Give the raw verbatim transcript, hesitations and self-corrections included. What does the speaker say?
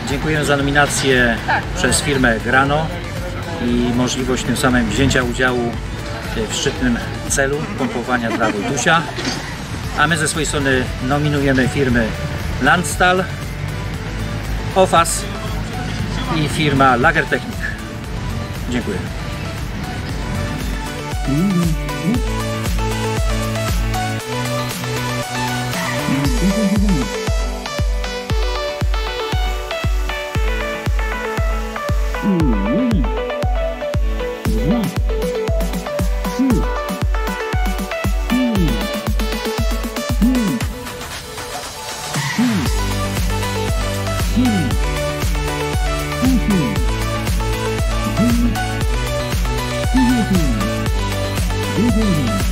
Dziękujemy za nominację przez firmę Grano i możliwość tym samym wzięcia udziału w szczytnym celu pompowania dla Wojtusia. A my ze swojej strony nominujemy firmy Landstal, Ofas i firma Lagertechnik. Dziękuję. Mm-hmm.